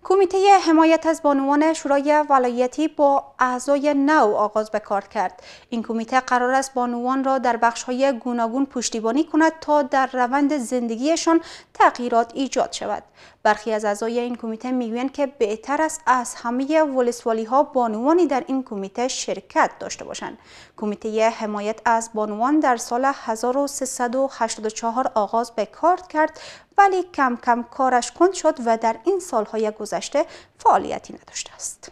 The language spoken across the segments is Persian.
کمیته حمایت از بانوان شورای ولایتی با اعضای نو آغاز به کار کرد. این کمیته قرار است بانوان را در بخش‌های گوناگون پشتیبانی کند تا در روند زندگیشان تغییرات ایجاد شود. برخی از اعضای این کمیته میگویند که بهتر است از همه ولسوالی‌ها بانوانی در این کمیته شرکت داشته باشند. کمیته حمایت از بانوان در سال 1384 آغاز به کار کرد، ولی کم کم کارش کند شد و در این سالهای گذشته فعالیتی نداشته است.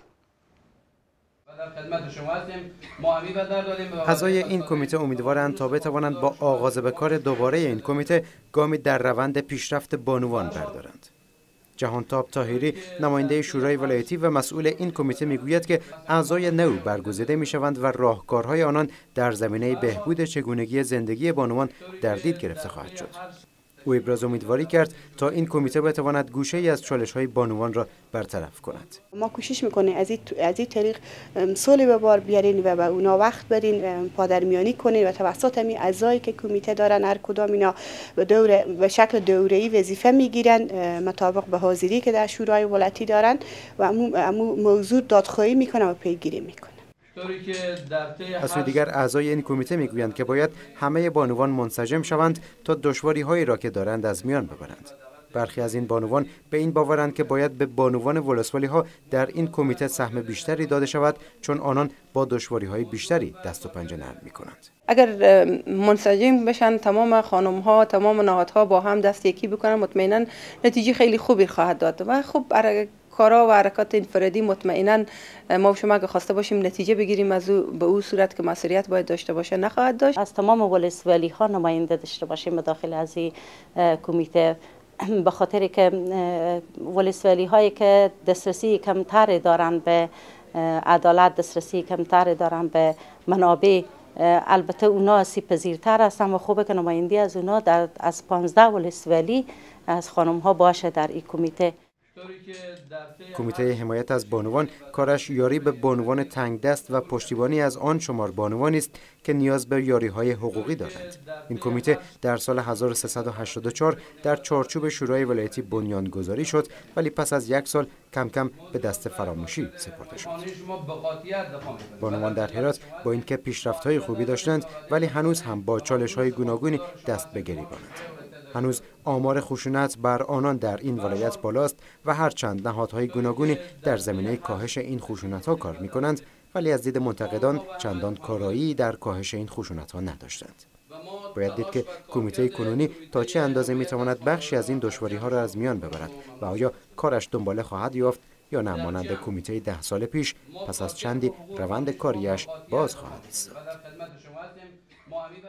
اعضای این کمیته امیدوارند تا بتوانند با آغاز به کار دوباره این کمیته گامی در روند پیشرفت بانوان بردارند. جهانتاب طاهری نماینده شورای ولایتی و مسئول این کمیته میگوید که اعضای نو برگزیده میشوند و راهکارهای آنان در زمینه بهبود چگونگی زندگی بانوان در دید گرفته خواهد شد. او ابراز امیدواری کرد تا این کمیته بتواند گوشه‌ای از چالش‌های بانوان را برطرف کند. ما کوشش میکنیم از این طریق صلح به بار بیارین و به اونا وقت برین، پادرمیانی کنین و توسط همین اعضایی که کمیته دارن هر کدام اینا به شکل دوره‌ای وظیفه میگیرن مطابق به حاضری که در شورای ولایتی دارن و امو موضوع دادخواهی میکنن و پیگیری میکنن. از سوی دیگر اعضای این کمیته میگویند که باید همه بانوان منسجم شوند تا دشواری‌هایی را که دارند از میان ببرند. برخی از این بانوان به این باورند که باید به بانوان ولسوالی‌ها در این کمیته سهم بیشتری داده شود، چون آنان با دشواری‌های بیشتری دست و پنجه نرم می‌کنند. اگر منسجم بشن تمام خانم‌ها، تمام نهادها با هم دست یکی بکنن، مطمئنا نتیجه خیلی خوبی خواهد داد و خب کارا و حرکات انفرادی مطمئنا ما و شما اگه خواسته باشیم نتیجه بگیریم از او به او صورت که مسئولیت باید داشته باشه نخواهد داشت. از تمام ولسوالی‌ها نماینده داشته باشیم داخل از این کمیته، به خاطر که ولسوالی‌هایی که دسترسی کمتری دارند به عدالت، دسترسی کمتری دارند به منابع، البته اونا سیپذیرتر هستن و خوبه که نماینده از اونا از 15 ولسوالی از خانم‌ها باشه در این کمیته. کمیته حمایت از بانوان کارش یاری به بانوان تنگ دست و پشتیبانی از آن شمار بانوانی است که نیاز به یاری‌های حقوقی دارند. این کمیته در سال 1384 در چارچوب شورای ولایتی بنیانگذاری شد، ولی پس از یک سال کم کم به دست فراموشی سپرده شد. بانوان در هرات با اینکه پیشرفت‌های خوبی داشتند، ولی هنوز هم با چالش‌های گوناگونی دست به گریبانند. هنوز آمار خشونت بر آنان در این ولایت بالاست و هرچند نهادهای گوناگونی در زمینه کاهش این خشونت‌ها کار می‌کنند، ولی از دید منتقدان چندان کارایی در کاهش این خشونت‌ها نداشتند. باید دید که کمیته کنونی تا چه اندازه می‌تواند بخشی از این دشواری‌ها را از میان ببرد و آیا کارش دنباله خواهد یافت یا نه مانند کمیته 10 سال پیش پس از چندی روند کاریش باز خواهد ایستاد.